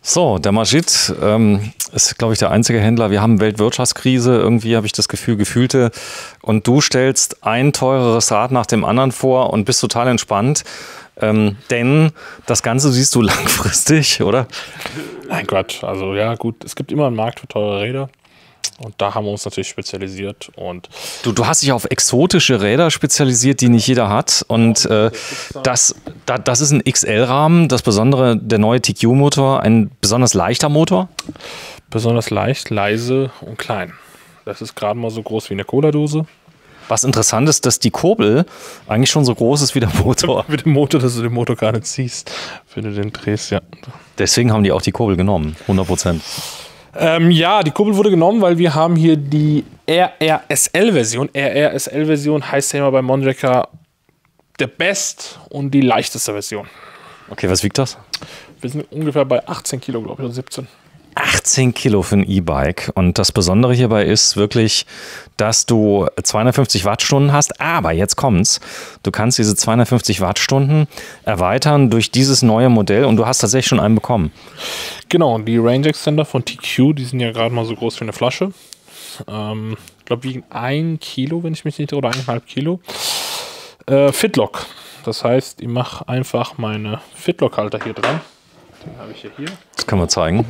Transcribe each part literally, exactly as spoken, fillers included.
So, der Majid ähm, ist, glaube ich, der einzige Händler. Wir haben Weltwirtschaftskrise, irgendwie habe ich das Gefühl, gefühlte. Und du stellst ein teureres Rad nach dem anderen vor und bist total entspannt. Ähm, denn das Ganze siehst du langfristig, oder? Mein Gott, also ja gut, es gibt immer einen Markt für teure Räder. Und da haben wir uns natürlich spezialisiert. Und du, du hast dich auf exotische Räder spezialisiert, die nicht jeder hat. Und äh, das, da, das ist ein X L-Rahmen. Das Besondere, der neue T Q-Motor, ein besonders leichter Motor. Besonders leicht, leise und klein. Das ist gerade mal so groß wie eine Cola-Dose. Was interessant ist, dass die Kurbel eigentlich schon so groß ist wie der Motor. Mit dem Motor, dass du den Motor gar nicht siehst, wenn du den drehst, ja. Deswegen haben die auch die Kurbel genommen, hundert Prozent. Ähm, ja, die Kurbel wurde genommen, weil wir haben hier die R R S L-Version. R R S L-Version heißt ja immer bei Mondraker der Best und die leichteste Version. Okay, was wiegt das? Wir sind ungefähr bei achtzehn Kilo, glaube ich, oder siebzehn. achtzehn Kilo für ein E-Bike. Und das Besondere hierbei ist wirklich, dass du zweihundertfünfzig Wattstunden hast. Aber jetzt kommt's. Du kannst diese zweihundertfünfzig Wattstunden erweitern durch dieses neue Modell und du hast tatsächlich schon einen bekommen. Genau, die Range Extender von T Q, die sind ja gerade mal so groß wie eine Flasche. Ähm, ich glaube, wiegen ein Kilo, wenn ich mich nicht irre, oder eineinhalb Kilo. Äh, Fitlock. Das heißt, ich mache einfach meine Fitlock-Halter hier dran. Den habe ich ja hier. Das können wir zeigen.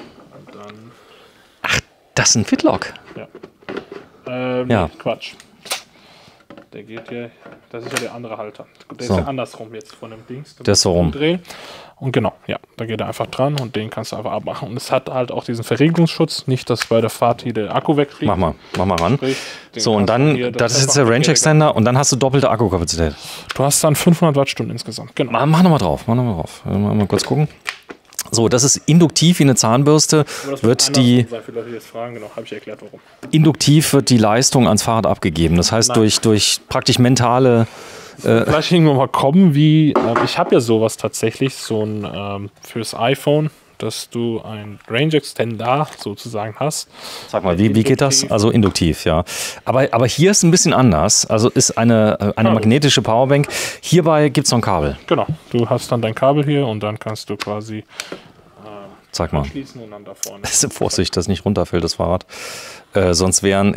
Ach, das ist ein Fitlock. Ja. Ähm, ja. Nee, Quatsch. Der geht hier, das ist ja der andere Halter. Der so. ist ja andersrum jetzt von dem Dings. Der ist so rum. Drehen. Und genau, ja, da geht er einfach dran und den kannst du einfach abmachen. Und es hat halt auch diesen Verriegelungsschutz, nicht, dass bei der Fahrt hier der Akku wegfliegt. Mach mal, mach mal ran. Sprich, so, und dann, hier, das, das ist jetzt der Range Extender und dann hast du doppelte Akkukapazität. Du hast dann fünfhundert Wattstunden insgesamt, genau. Mach, mach nochmal drauf, mach nochmal drauf. Mal, mal kurz gucken. So, das ist induktiv wie eine Zahnbürste. Wird die sein für Leute, die jetzt fragen, genau, habe ich erklärt, warum. Induktiv wird die Leistung ans Fahrrad abgegeben. Das heißt, durch, durch praktisch mentale. Äh, Vielleicht irgendwann mal kommen, wie. Äh, ich habe ja sowas tatsächlich, so ein ähm, fürs iPhone, dass du ein Range Extender sozusagen hast. Sag mal, wie, wie geht das? Also induktiv, ja. Aber, aber hier ist ein bisschen anders. Also ist eine, eine magnetische Powerbank. Hierbei gibt es noch ein Kabel. Genau. Du hast dann dein Kabel hier und dann kannst du quasi äh, Sag mal. anschließen und dann da vorne. Vorsicht, dass nicht runterfällt, das Fahrrad. Äh, sonst wären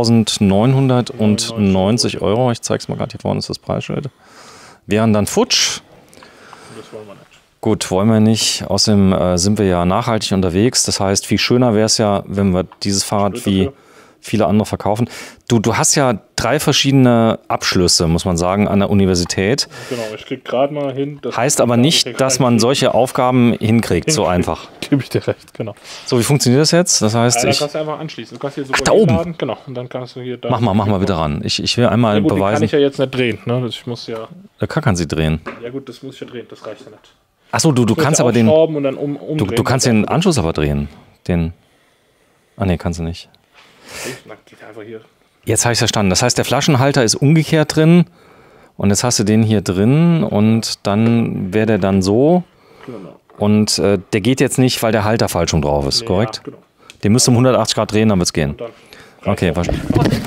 elftausendneunhundertneunzig Euro. Ich zeige es mal gerade, hier vorne ist das Preisschild. Wären dann futsch. Das wollen wir nicht. Gut, wollen wir nicht. Außerdem äh, sind wir ja nachhaltig unterwegs. Das heißt, viel schöner wäre es ja, wenn wir dieses Fahrrad wie viele andere verkaufen. Du, du hast ja drei verschiedene Abschlüsse, muss man sagen, an der Universität. Genau, ich krieg gerade mal hin. Heißt aber nicht, dass man solche Aufgaben hinkriegt, so einfach. Gebe ich dir recht, genau. So, wie funktioniert das jetzt? Das heißt, ja, ich... Da kannst du einfach anschließen. Du kannst hier so Ach, da oben? laden. Genau, und dann kannst du hier... Da mach mal, mach mal bitte ran. Ich, ich will einmal ja, gut, beweisen... kann ich ja jetzt nicht drehen, ne? Ich muss ja... Da kann sie drehen. Ja gut, das muss ich ja drehen, das reicht ja nicht. Achso, du, du kannst aber den... Und dann um, du, du kannst den Anschluss aber drehen. Den... Ah ne, kannst du nicht. Einfach hier. Jetzt habe ich es verstanden. Das heißt, der Flaschenhalter ist umgekehrt drin und jetzt hast du den hier drin und dann wäre der dann so Genau. und äh, der geht jetzt nicht, weil der Halter falsch rum drauf ist, nee, korrekt? Ja, genau. Den müsst du um hundertachtzig Grad drehen, dann wird es gehen. Okay, verstanden.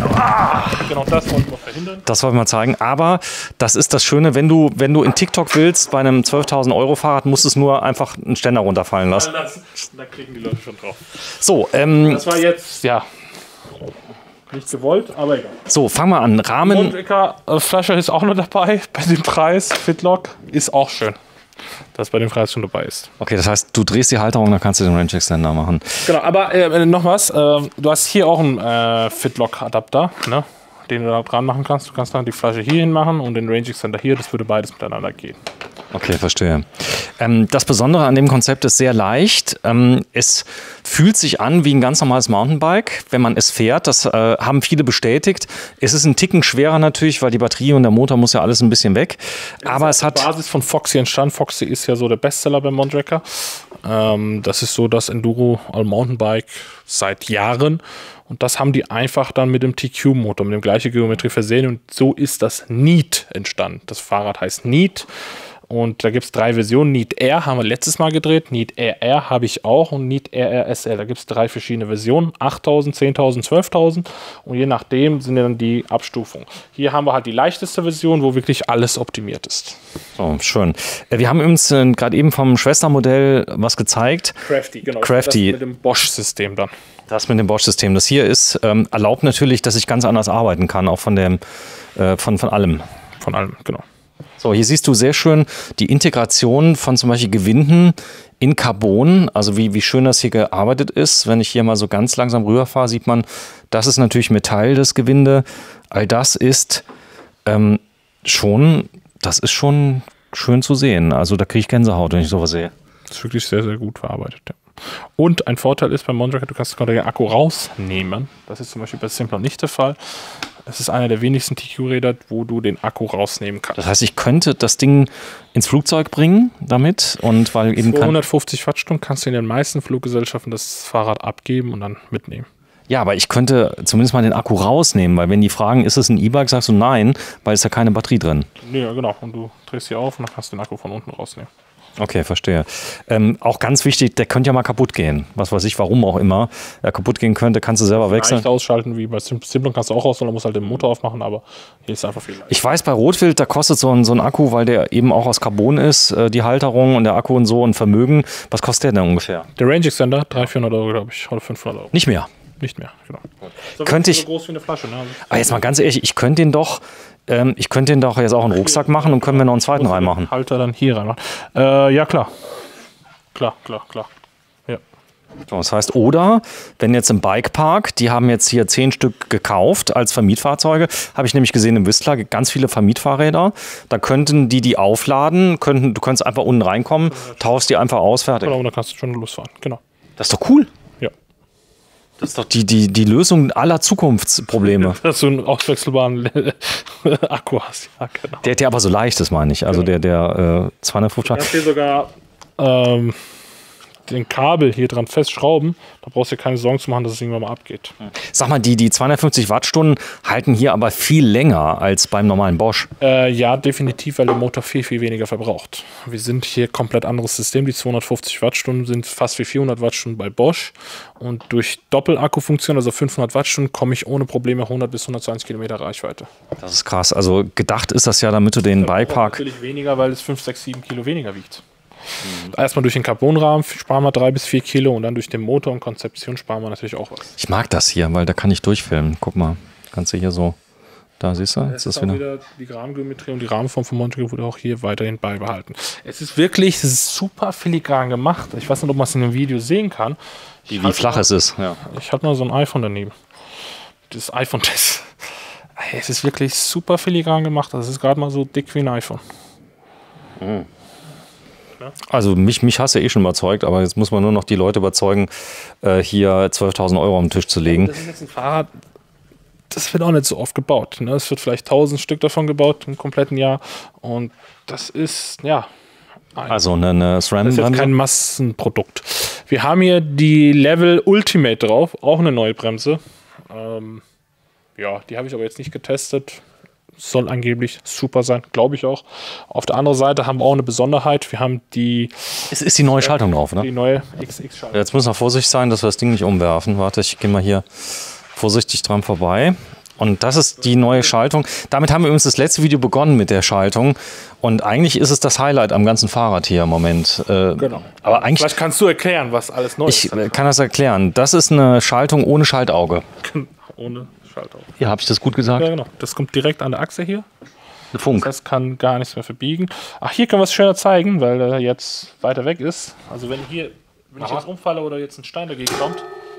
Genau, das wollten wir verhindern. Das wollen wir mal zeigen. Aber das ist das Schöne, wenn du, wenn du in TikTok willst, bei einem zwölftausend Euro Fahrrad, musst du es nur einfach einen Ständer runterfallen lassen. Das, da kriegen die Leute schon drauf. So, ähm... Das war jetzt, ja... Nicht gewollt, aber egal. So, fangen wir an. Rahmen. Mondraker äh, Flasche ist auch noch dabei bei dem Preis. Fitlock ist auch schön, dass bei dem Preis schon dabei ist. Okay, das heißt, du drehst die Halterung, dann kannst du den Range Extender machen. Genau, aber äh, noch was. Äh, du hast hier auch einen äh, Fitlock-Adapter, ne, den du da dran machen kannst. Du kannst dann die Flasche hier hin machen und den Range Extender hier. Das würde beides miteinander gehen. Okay, verstehe. Ähm, das Besondere an dem Konzept ist sehr leicht. Ähm, es fühlt sich an wie ein ganz normales Mountainbike, wenn man es fährt. Das äh, haben viele bestätigt. Es ist ein Ticken schwerer natürlich, weil die Batterie und der Motor muss ja alles ein bisschen weg. Aber es hat... Die Basis von Foxy entstanden. Foxy ist ja so der Bestseller bei Mondraker. Ähm, das ist so das Enduro All-Mountainbike seit Jahren. Und das haben die einfach dann mit dem T Q-Motor, mit dem gleichen Geometrie versehen. Und so ist das Neat entstanden. Das Fahrrad heißt Neat. Und da gibt es drei Versionen. Neat Air haben wir letztes Mal gedreht. Neat Air Air habe ich auch und Neat Air Air S L. Da gibt es drei verschiedene Versionen. achttausend, zehntausend, zwölftausend. Und je nachdem sind dann die Abstufungen. Hier haben wir halt die leichteste Version, wo wirklich alles optimiert ist. Oh, schön. Wir haben uns äh, gerade eben vom Schwestermodell was gezeigt. Crafty, genau. Crafty. Das mit dem Bosch-System dann. Das mit dem Bosch-System. Das hier ist ähm, erlaubt natürlich, dass ich ganz anders arbeiten kann, auch von dem, äh, von, von allem. Von allem, genau. So, hier siehst du sehr schön die Integration von zum Beispiel Gewinden in Carbon, also wie, wie schön das hier gearbeitet ist. Wenn ich hier mal so ganz langsam rüberfahre, sieht man, das ist natürlich Metall, das Gewinde. All das ist ähm, schon, das ist schon schön zu sehen. Also da kriege ich Gänsehaut, wenn ich sowas sehe. Das ist wirklich sehr, sehr gut verarbeitet, ja. Und ein Vorteil ist beim Montracker, du kannst den Akku rausnehmen. Das ist zum Beispiel bei Simplon nicht der Fall. Es ist einer der wenigsten T Q-Räder, wo du den Akku rausnehmen kannst. Das heißt, ich könnte das Ding ins Flugzeug bringen damit und weil eben zweihundertfünfzig Wattstunden kannst du in den meisten Fluggesellschaften das Fahrrad abgeben und dann mitnehmen. Ja, aber ich könnte zumindest mal den Akku rausnehmen, weil wenn die fragen, ist es ein E-Bike, sagst du nein, weil es ja keine Batterie drin. Ja, genau. Und du drehst hier auf und dann kannst du den Akku von unten rausnehmen. Okay, verstehe. Ähm, auch ganz wichtig, der könnte ja mal kaputt gehen. Was weiß ich, warum auch immer er kaputt gehen könnte, kannst du selber wechseln. Nicht ausschalten, wie bei Simplon kannst du auch ausschalten, dann musst halt den Motor aufmachen, aber hier ist einfach viel leichter. Ich weiß, bei Rotwild, da kostet so ein, so ein Akku, weil der eben auch aus Carbon ist, äh, die Halterung und der Akku und so ein Vermögen. Was kostet der denn ungefähr? Der Range Extender, dreihundert, vierhundert Euro, glaube ich, oder fünfhundert Euro. Nicht mehr? Nicht mehr, genau. So könnte ich, so groß wie eine Flasche, ne? Aber jetzt mal ganz ehrlich, ich könnte den doch, ähm, ich könnte den doch jetzt auch in den Rucksack machen und können wir noch einen zweiten reinmachen. Halter dann hier reinmachen. Äh, ja, klar. Klar, klar, klar. Ja. So, das heißt, oder wenn jetzt im Bikepark, die haben jetzt hier zehn Stück gekauft als Vermietfahrzeuge, habe ich nämlich gesehen im Whistler, ganz viele Vermietfahrräder, da könnten die die aufladen, könnten, du könntest einfach unten reinkommen, tauschst die einfach aus, fertig. Genau, und dann kannst du schon losfahren, genau. Das ist doch cool. Ja. Das ist doch die, die, die Lösung aller Zukunftsprobleme. Dass du einen auswechselbaren Akku hast, ja, genau. Der, der aber so leicht ist, meine ich, also genau. der, der äh, zweihundertfünfzig. Ich habe hier sogar ähm, den Kabel hier dran festschrauben, da brauchst du dir keine Sorgen zu machen, dass es irgendwann mal abgeht. Sag mal, die, die zweihundertfünfzig Wattstunden halten hier aber viel länger als beim normalen Bosch. Äh, ja, definitiv, weil der Motor viel, viel weniger verbraucht. Wir sind hier komplett anderes System. Die zweihundertfünfzig Wattstunden sind fast wie vierhundert Wattstunden bei Bosch. Und durch Doppelakkufunktion, also fünfhundert Wattstunden, komme ich ohne Probleme hundert bis hundertzwanzig Kilometer Reichweite. Das ist krass. Also gedacht ist das ja, damit du den Bikepark... Natürlich weniger, weil es fünf, sechs, sieben Kilo weniger wiegt. Mhm. Erstmal durch den Carbonrahmen sparen wir drei bis vier Kilo und dann durch den Motor und Konzeption sparen wir natürlich auch was. Ich mag das hier, weil da kann ich durchfilmen. Guck mal, kannst du hier so, da siehst du, jetzt ist das wieder, wieder die Rahmengeometrie und die Rahmenform von Montracker wurde auch hier weiterhin beibehalten. Es ist wirklich, es ist super filigran gemacht. Ich weiß nicht, ob man es in dem Video sehen kann. Wie, wie flach mal, es ist. Ja. Ich habe mal so ein iPhone daneben. Das iPhone-Test. Es ist wirklich super filigran gemacht. Das ist gerade mal so dick wie ein iPhone. Mhm. Also mich, mich hast du ja eh schon überzeugt, aber jetzt muss man nur noch die Leute überzeugen, äh, hier zwölftausend Euro am Tisch zu legen. Das ist jetzt ein Fahrrad, das wird auch nicht so oft gebaut. Ne? Es wird vielleicht tausend Stück davon gebaut im kompletten Jahr und das ist, ja... Also eine, eine SRAM-Bremse? Das ist jetzt kein Massenprodukt. Wir haben hier die Level Ultimate drauf, auch eine neue Bremse. Ähm, ja, die habe ich aber jetzt nicht getestet. Soll angeblich super sein, glaube ich auch. Auf der anderen Seite haben wir auch eine Besonderheit. Wir haben die... Es ist die neue Schaltung drauf, ne? Die neue X X-Schaltung. Jetzt müssen wir vorsichtig sein, dass wir das Ding nicht umwerfen. Warte, ich gehe mal hier vorsichtig dran vorbei. Und das ist die neue Schaltung. Damit haben wir übrigens das letzte Video begonnen mit der Schaltung. Und eigentlich ist es das Highlight am ganzen Fahrrad hier im Moment. Äh, genau. Aber eigentlich, vielleicht kannst du erklären, was alles neu ist. Ich kann das erklären. Das ist eine Schaltung ohne Schaltauge. Ohne Schaltauge. Ja, habe ich das gut gesagt? Ja, genau. Das kommt direkt an der Achse hier. Eine Funk. Das heißt, kann gar nichts mehr verbiegen. Ach, hier können wir es schöner zeigen, weil er jetzt weiter weg ist. Also wenn hier, wenn ich jetzt umfalle oder jetzt ein Stein dagegen kommt.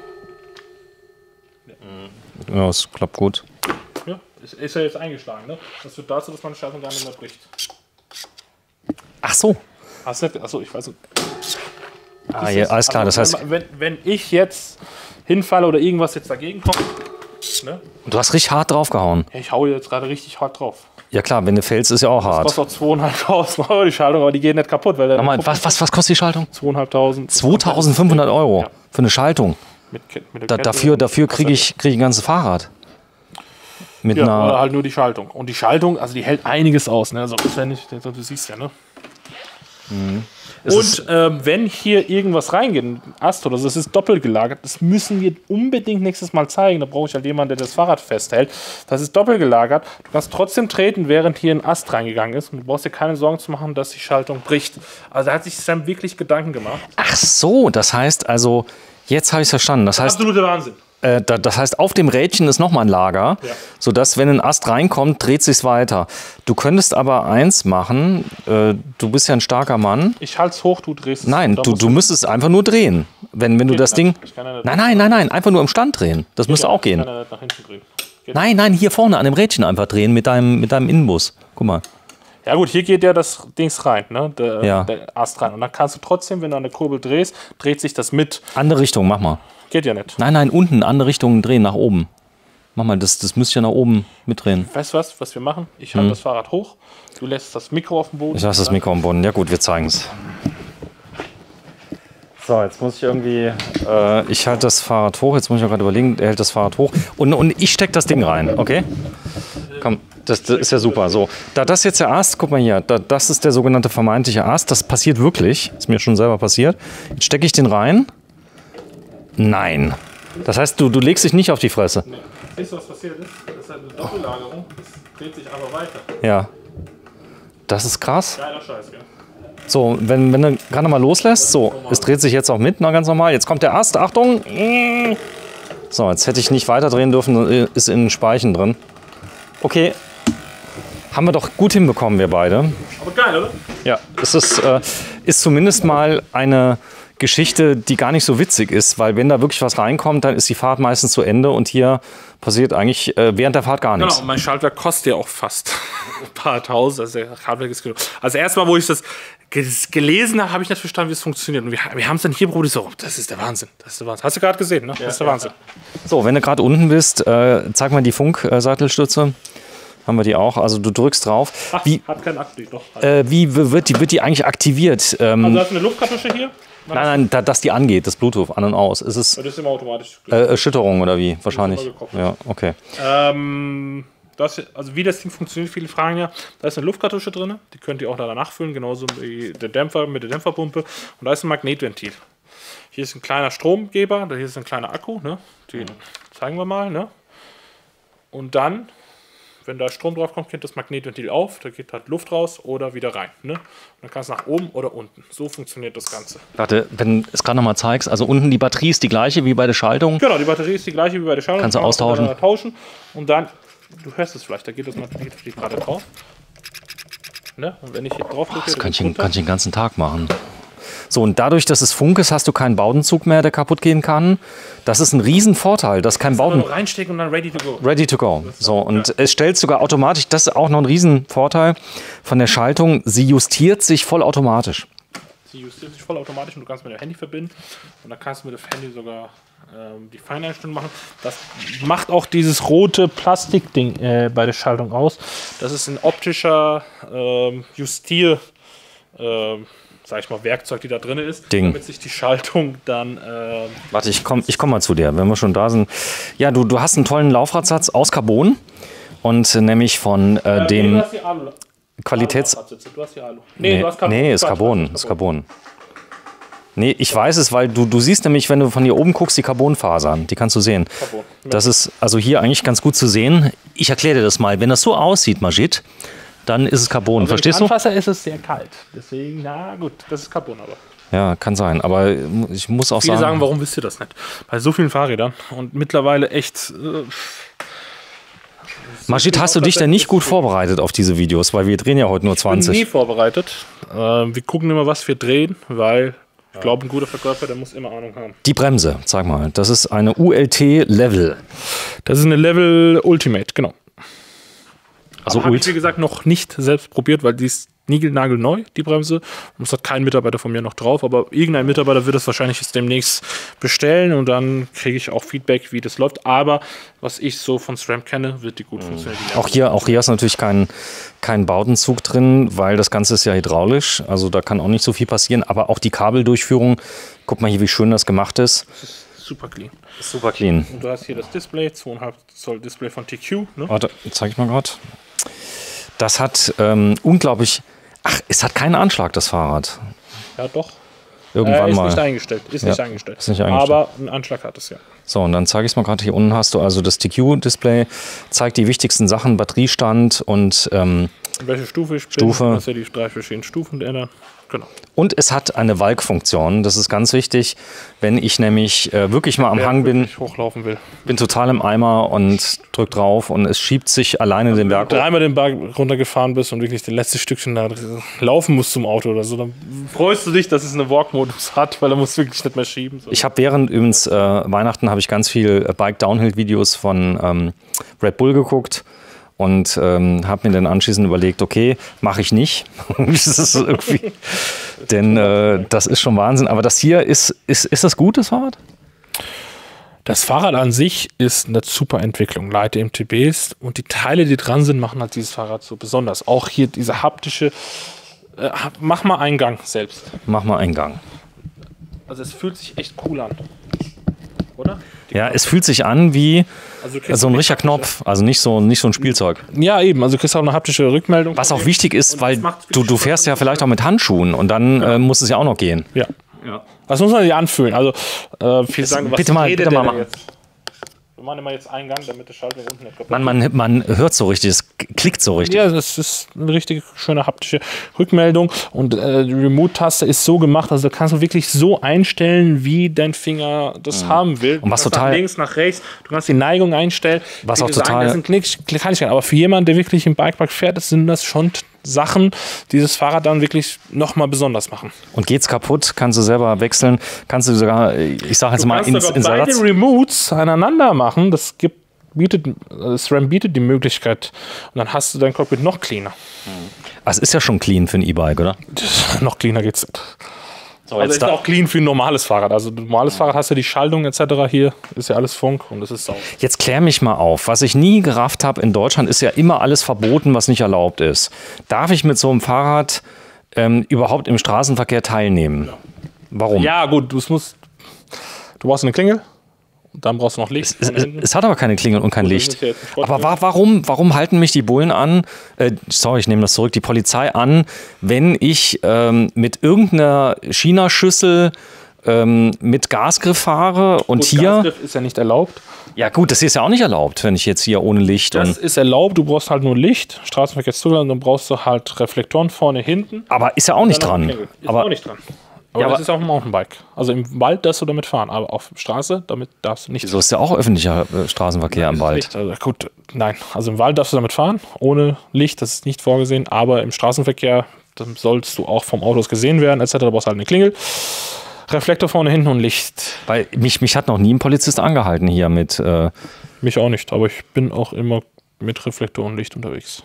Ja, es klappt gut. Ja, ist, ist ja jetzt eingeschlagen, ne? Das führt dazu, dass meine Schaltung gar nicht mehr bricht. Ach so. Hast du, achso, ich weiß nicht. Ah, ja, alles klar, also, das heißt... Wenn, wenn ich jetzt hinfalle oder irgendwas jetzt dagegen kommt, ne? Du hast richtig hart draufgehauen. Ja, ich hau jetzt gerade richtig hart drauf. Ja klar, wenn du fällst, ist ja auch hart. Das kostet auch zweieinhalbtausend Euro die Schaltung, aber die geht nicht kaputt. Weil Mal, was, was, was kostet die Schaltung? zweitausendfünfhundert. zweitausendfünfhundert Euro ja. Für eine Schaltung. Mit, mit da, dafür dafür kriege ich, krieg ich ein ganzes Fahrrad. Mit ja, einer oder halt nur die Schaltung. Und die Schaltung, also die hält einiges aus. Ne? Also wenn ich, du siehst ja, ne? Mhm. Und ähm, wenn hier irgendwas reingeht, ein Ast oder so, das ist doppelt gelagert, das müssen wir unbedingt nächstes Mal zeigen. Da brauche ich halt jemanden, der das Fahrrad festhält. Das ist doppelt gelagert. Du kannst trotzdem treten, während hier ein Ast reingegangen ist. Und du brauchst dir keine Sorgen zu machen, dass die Schaltung bricht. Also da hat sich Sam wirklich Gedanken gemacht. Ach so, das heißt also, jetzt habe ich es verstanden. Das heißt, absoluter Wahnsinn. Äh, da, das heißt, auf dem Rädchen ist nochmal ein Lager, ja. sodass, wenn ein Ast reinkommt, dreht sich's weiter. Du könntest aber eins machen, äh, du bist ja ein starker Mann. Ich halte es hoch, du drehst es. Nein, du, du müsstest einfach nur drehen. Wenn, wenn du das Ding... Ich kann ja nein, nein, nein, nein, einfach nur im Stand drehen. Das müsste auch gehen. Ich kann ja nach hinten drehen. Nein, nein, hier vorne an dem Rädchen einfach drehen mit deinem, mit deinem Innenbus. Guck mal. Ja gut, hier geht ja das Dings rein, ne? Der, ja. der Ast rein. Und dann kannst du trotzdem, wenn du an der Kurbel drehst, dreht sich das mit. Andere Richtung, mach mal. Geht ja nicht. Nein, nein, unten, andere Richtung drehen, nach oben. Mach mal, das, das müsst ihr nach oben mitdrehen. Weißt du was, was wir machen? Ich halte hm. das Fahrrad hoch, du lässt das Mikro auf dem Boden. Ich lasse das Mikro auf dem Boden. Ja gut, wir zeigen es. So, jetzt muss ich irgendwie, äh, ich halte das Fahrrad hoch, jetzt muss ich auch gerade überlegen, er hält das Fahrrad hoch und, und ich stecke das Ding rein, okay? Komm, das, das ist ja super. So, da das jetzt der Ast, guck mal hier, da, das ist der sogenannte vermeintliche Ast, das passiert wirklich, ist mir schon selber passiert. Jetzt stecke ich den rein. Nein. Das heißt, du, du legst dich nicht auf die Fresse. Nee. Siehst du, was passiert ist? Das ist halt eine Doppellagerung. Das dreht sich aber weiter. Ja. Das ist krass. Geiler Scheiß, gell? So, wenn, wenn du gerade mal loslässt, so, es dreht sich jetzt auch mit, na, ganz normal. Jetzt kommt der Ast, Achtung. So, jetzt hätte ich nicht weiter drehen dürfen, ist in den Speichen drin. Okay. Haben wir doch gut hinbekommen, wir beide. Aber geil, oder? Ja, es ist, äh, ist zumindest mal eine Geschichte, die gar nicht so witzig ist, weil wenn da wirklich was reinkommt, dann ist die Fahrt meistens zu Ende und hier passiert eigentlich äh, während der Fahrt gar nichts. Genau, und mein Schaltwerk kostet ja auch fast ein paar tausend, also der Schaltwerk ist genug. Also erstmal, wo ich das gelesen habe, habe ich nicht verstanden, wie es funktioniert. Und wir, wir haben es dann hier probiert, so, das ist der Wahnsinn, das ist der Wahnsinn. Hast du gerade gesehen, ne? Das ja, ist der Wahnsinn. Ja. So, wenn du gerade unten bist, äh, zeig mal die Funksattelstütze. Haben wir die auch, also du drückst drauf. Ach, wie, hat keinen Akku, doch. Äh, wie wird die, wird die eigentlich aktiviert? Ähm, also hast du eine Luftkartusche hier? Nein, nein, da, dass die angeht, das Bluetooth an und aus. Ist es das ist immer automatisch. Äh, Erschütterung oder wie? Wahrscheinlich. Ja, okay. Ähm, das, also wie das Ding funktioniert, viele fragen ja. Da ist eine Luftkartusche drin, die könnt ihr auch da nachfüllen, genauso wie der Dämpfer mit der Dämpferpumpe. Und da ist ein Magnetventil. Hier ist ein kleiner Stromgeber, da hier ist ein kleiner Akku, ne? Den zeigen wir mal, ne? Und dann, wenn da Strom drauf kommt, geht das Magnetventil auf, da geht halt Luft raus oder wieder rein. Ne? Und dann kannst du nach oben oder unten. So funktioniert das Ganze. Warte, wenn du es gerade nochmal zeigst, also unten die Batterie ist die gleiche wie bei der Schaltung? Genau, die Batterie ist die gleiche wie bei der Schaltung. Kannst du austauschen? Kann tauschen. Und dann, du hörst es vielleicht, da geht das Magnetventil gerade drauf. Ne? Und wenn ich hier drauf drücke, das kann ich, kann ich den ganzen Tag machen. So, und dadurch, dass es Funk ist, hast du keinen Bowdenzug mehr, der kaputt gehen kann. Das ist ein Riesenvorteil. Das ist kein Bowden. Reinstecken und dann ready to go. Ready to go. So, und es stellt sogar automatisch, das ist auch noch ein Riesenvorteil von der Schaltung, sie justiert sich vollautomatisch. Sie justiert sich vollautomatisch und du kannst mit dem Handy verbinden und dann kannst du mit dem Handy sogar ähm, die Feineinstellung machen. Das macht auch dieses rote Plastikding äh, bei der Schaltung aus. Das ist ein optischer ähm, Justier- ähm, sag ich mal, Werkzeug, die da drin ist, Ding. Damit sich die Schaltung dann... Äh Warte, ich komme ich komm mal zu dir, wenn wir schon da sind. Ja, du, du hast einen tollen Laufradsatz aus Carbon und äh, nämlich von äh, ja, dem nee, du hast die Alu. Qualitäts... Du hast die Alu. Nee, nee, du hast Carbon. Nee, ist Carbon, ist Carbon. Nee, ich weiß es, weil du, du siehst nämlich, wenn du von hier oben guckst, die Carbonfasern, die kannst du sehen. Carbon. Ja. Das ist also hier eigentlich ganz gut zu sehen. Ich erkläre dir das mal. Wenn das so aussieht, Majid, dann ist es Carbon. Also verstehst du? Anfasser ist es sehr kalt. Deswegen, na gut, das ist Carbon aber. Ja, kann sein. Aber ich muss auch Viele sagen... sagen, warum wisst ihr das nicht? Bei so vielen Fahrrädern und mittlerweile echt... Äh, Majid, hast du dich denn nicht gut vorbereitet auf diese Videos? Weil wir drehen ja heute nur zwanzig. Ich bin nie vorbereitet. Äh, wir gucken immer, was wir drehen, weil ich glaube, ein guter Verkäufer, der muss immer Ahnung haben. Die Bremse, sag mal. Das ist eine U L T Level. Das ist eine Level Ultimate, genau. Also habe ich, wie gesagt, noch nicht selbst probiert, weil die ist niegelnagelneu, die Bremse. Und es hat kein Mitarbeiter von mir noch drauf, aber irgendein Mitarbeiter wird das wahrscheinlich jetzt demnächst bestellen und dann kriege ich auch Feedback, wie das läuft. Aber was ich so von SRAM kenne, wird die gut mhm. funktionieren. Die auch hier, auch hier ist natürlich kein, kein Bowdenzug drin, weil das Ganze ist ja hydraulisch. Also da kann auch nicht so viel passieren. Aber auch die Kabeldurchführung, guck mal hier, wie schön das gemacht ist. Das ist super clean. Super clean. Und du hast hier das Display, zwei Komma fünf Zoll Display von T Q. Ne? Warte, zeig ich mal gerade. Das hat ähm, unglaublich Ach, es hat keinen Anschlag, das Fahrrad. Ja, doch. Irgendwann äh, ist mal. Nicht eingestellt. Ist, ja, nicht eingestellt. ist nicht eingestellt. Aber einen Anschlag hat es ja. So, und dann zeige ich es mal gerade. Hier unten hast du also das T Q-Display, zeigt die wichtigsten Sachen, Batteriestand und ähm, welche Stufe ich bin. Stufe. Das sind ja die drei verschiedenen Stufen der. Genau. Und es hat eine Walk-Funktion. Das ist ganz wichtig, wenn ich nämlich äh, wirklich mal am Wer Hang bin, wirklich hochlaufen will. bin total im Eimer und drück drauf und es schiebt sich alleine den Berg hoch. Wenn du dreimal den Berg runtergefahren bist und wirklich das letzte Stückchen da laufen musst zum Auto oder so, dann freust du dich, dass es einen Walk-Modus hat, weil er muss wirklich nicht mehr schieben. So. Ich habe während übrigens äh, Weihnachten habe ich ganz viel Bike-Downhill-Videos von ähm, Red Bull geguckt. Und ähm, habe mir dann anschließend überlegt, okay, mache ich nicht. Das ist irgendwie, denn äh, das ist schon Wahnsinn. Aber das hier, ist, ist, ist das gut, das Fahrrad? Das Fahrrad an sich ist eine super Entwicklung. Leite M T Bs und die Teile, die dran sind, machen halt dieses Fahrrad so besonders. Auch hier diese haptische, äh, mach mal einen Gang selbst. Mach mal einen Gang. Also es fühlt sich echt cool an. Oder? Die Ja, es fühlt sich an wie Also du kriegst so ein eine richtiger Knopf, also nicht so, nicht so ein Spielzeug. Ja, eben. Also du kriegst auch eine haptische Rückmeldung. Was von auch dir. wichtig ist, Und weil das macht's du, wirklich du Spaß. fährst ja vielleicht auch mit Handschuhen und dann äh, muss es ja auch noch gehen. Ja. Das muss man sich anfühlen. Also, äh, viel sagen, was bitte mal- redet bitte der mal denn machen. jetzt? Wir machen immer jetzt einen Gang, damit der Schalter unten nicht kaputt Man, man, man hört so richtig, es klickt so richtig. Ja, das ist eine richtig schöne haptische Rückmeldung und äh, die Remote-Taste ist so gemacht, also da kannst du wirklich so einstellen, wie dein Finger das mhm. haben will. Und was du kannst total- nach links, nach rechts, du kannst die Neigung einstellen. Was Wie auch gesagt, total- Das sind Knick- Kleinigkeiten, aber für jemanden, der wirklich im Bikepark fährt, das sind das schon Sachen, die das Fahrrad dann wirklich nochmal besonders machen. Und geht's kaputt, kannst du selber wechseln, kannst du sogar, ich sage jetzt Du mal, kannst ins, sogar ins beide Ersatz. Remotes aneinander machen, das gibt bietet, das RAM bietet die Möglichkeit und dann hast du dein Cockpit noch cleaner. Das ist ja schon clean für ein E-Bike, oder? Das, noch cleaner geht's nicht. So, Also jetzt ist da, auch clean für ein normales Fahrrad. Also ein normales Fahrrad hast du die Schaltung et cetera hier, ist ja alles Funk und das ist sauber. jetzt klär mich mal auf. Was ich nie gerafft habe in Deutschland, ist ja immer alles verboten, was nicht erlaubt ist. Darf ich mit so einem Fahrrad ähm, überhaupt im Straßenverkehr teilnehmen? Warum? Ja gut, du musst, du brauchst eine Klingel und dann brauchst du noch Licht. Es, von es, hinten. es hat aber keine Klingel und kein Gut, das Licht. ist ja jetzt ein Sport- Aber wa warum, warum halten mich die Bullen an, äh, sorry, ich nehme das zurück, die Polizei an, wenn ich ähm, mit irgendeiner China-Schüssel ähm, mit Gasgriff fahre und Gut, hier... Gasgriff ist ja nicht erlaubt. Ja gut, das hier ist ja auch nicht erlaubt, wenn ich jetzt hier ohne Licht Das und... ist erlaubt, du brauchst halt nur Licht, Straßenverkehr ist zugelassen, dann brauchst du halt Reflektoren vorne, hinten. Aber ist ja auch nicht Dann noch eine dran. Klingel. Ist Aber auch nicht dran. Aber Ja, das aber- ist auch ein Mountainbike. Also im Wald darfst du damit fahren, aber auf der Straße, damit darfst du nicht. so ist ja auch öffentlicher äh, Straßenverkehr im Wald. Licht. Also gut, nein. Also im Wald darfst du damit fahren, ohne Licht, das ist nicht vorgesehen, aber im Straßenverkehr dann sollst du auch vom Autos gesehen werden, et cetera. Du brauchst halt eine Klingel, Reflektor vorne, hinten und Licht. Weil mich, mich hat noch nie ein Polizist angehalten hier mit... Äh, Mich auch nicht, aber ich bin auch immer mit Reflektor und Licht unterwegs.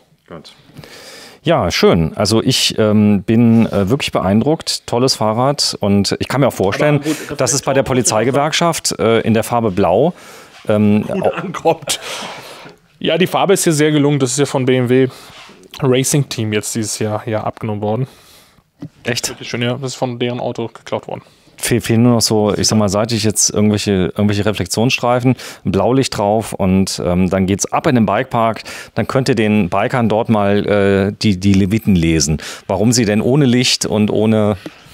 Ja, schön. Also ich ähm, bin äh, wirklich beeindruckt. Tolles Fahrrad. Und ich kann mir auch vorstellen, Aber gut, dass es bei der Polizeigewerkschaft äh, in der Farbe Blau ähm, Gut ankommt. Ja, die Farbe ist hier sehr gelungen. Das ist ja von B M W Racing Team jetzt dieses Jahr hier abgenommen worden. echt Schön, ja, das ist von deren Auto geklaut worden. fehl, fehlen nur noch so, ich sag mal, seitlich jetzt irgendwelche, irgendwelche Reflexionsstreifen, ein Blaulicht drauf und ähm, dann geht's ab in den Bikepark. Dann könnt ihr den Bikern dort mal äh, die, die Leviten lesen. Warum sie denn ohne Licht und ohne...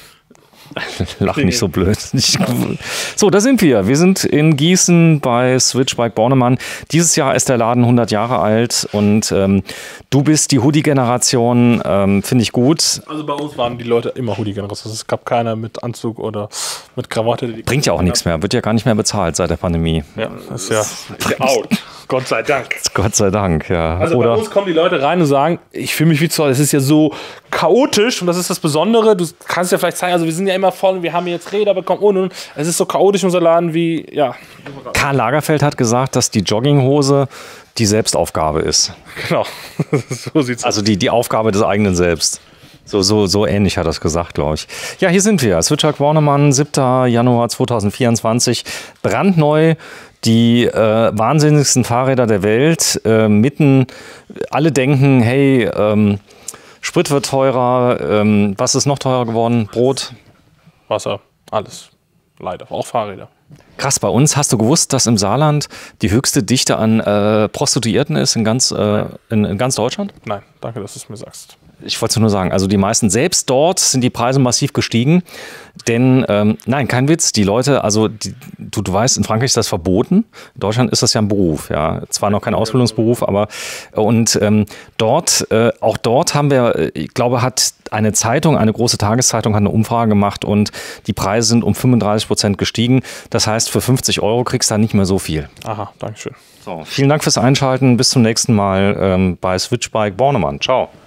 Lach nicht so blöd. So, da sind wir. Wir sind in Gießen bei Switchbike Bornemann. Dieses Jahr ist der Laden hundert Jahre alt und ähm, du bist die Hoodie-Generation, ähm, finde ich gut. Also bei uns waren die Leute immer Hoodie-Generation. Es gab keiner mit Anzug oder mit Krawatte. Die Bringt ja auch nichts mehr, wird ja gar nicht mehr bezahlt seit der Pandemie. Ja, das ist ja ist ja out. Gott sei Dank. Gott sei Dank, ja. Also Oder bei uns kommen die Leute rein und sagen, ich fühle mich wie zu Hause. Es ist ja so chaotisch und das ist das Besondere. Du kannst ja vielleicht zeigen, also wir sind ja immer voll und wir haben jetzt Räder bekommen und und. Es ist so chaotisch unser Laden wie, ja. Karl Lagerfeld hat gesagt, dass die Jogginghose die Selbstaufgabe ist. Genau. So sieht's aus. Also die, die Aufgabe des eigenen Selbst. So, so, so ähnlich hat er es gesagt, glaube ich. Ja, hier sind wir. Switchbike Bornemann, siebter Januar zweitausendvierundzwanzig. Brandneu. Die äh, wahnsinnigsten Fahrräder der Welt. Äh, mitten, alle denken, hey, ähm, Sprit wird teurer. Ähm, was ist noch teurer geworden? Brot? Wasser, alles. Leider. Auch Fahrräder. Krass, bei uns hast du gewusst, dass im Saarland die höchste Dichte an äh, Prostituierten ist in ganz, äh, in, in ganz Deutschland? Nein, danke, dass du es mir sagst. Ich wollte es nur sagen, also die meisten, selbst dort sind die Preise massiv gestiegen, denn, ähm, nein, kein Witz, die Leute, also die, du, du weißt, in Frankreich ist das verboten, in Deutschland ist das ja ein Beruf, ja, zwar noch kein Ausbildungsberuf, aber und ähm, dort, äh, auch dort haben wir, ich glaube, hat eine Zeitung, eine große Tageszeitung hat eine Umfrage gemacht und die Preise sind um fünfunddreißig Prozent gestiegen, das heißt, für fünfzig Euro kriegst du da nicht mehr so viel. Aha, Dankeschön. So, vielen Dank fürs Einschalten, bis zum nächsten Mal ähm, bei Switchbike Bornemann, ciao.